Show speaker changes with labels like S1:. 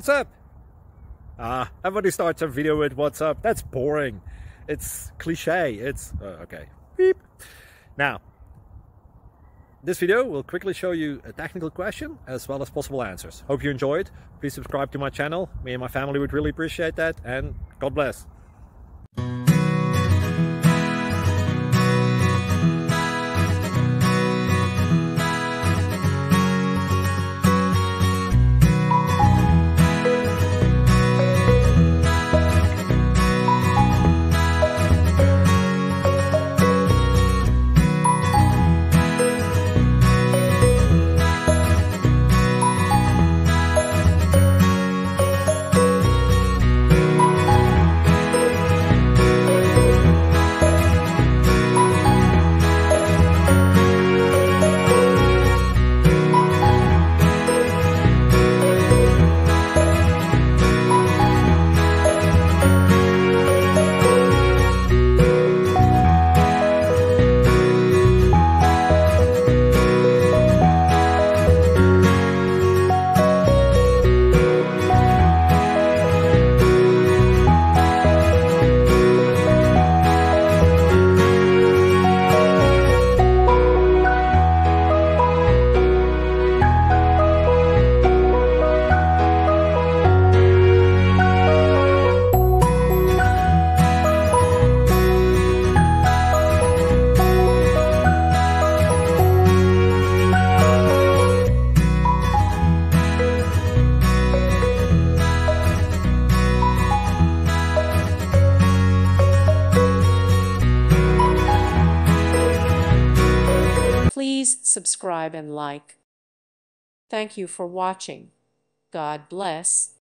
S1: what's up? Everybody starts a video with what's up. That's boring. It's cliche. It's okay. Beep. Now, this video will quickly show you a technical question as well as possible answers. Hope you enjoyed. Please subscribe to my channel. Me and my family would really appreciate that, and God bless.
S2: Please subscribe and like. Thank you for watching. God bless.